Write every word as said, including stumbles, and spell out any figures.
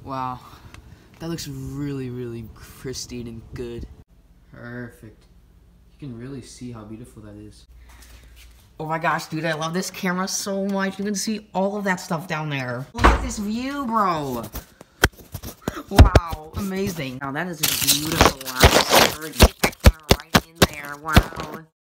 Wow, that looks really, really pristine and good. Perfect. You can really see how beautiful that is. Oh my gosh, dude, I love this camera so much. You can see all of that stuff down there. Look at this view, bro. Wow, amazing. Now that is a beautiful. Wow, get that camera right in there. Wow.